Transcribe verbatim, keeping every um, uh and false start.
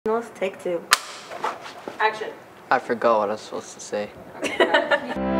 Let's take two. Action. I forgot what I was supposed to say.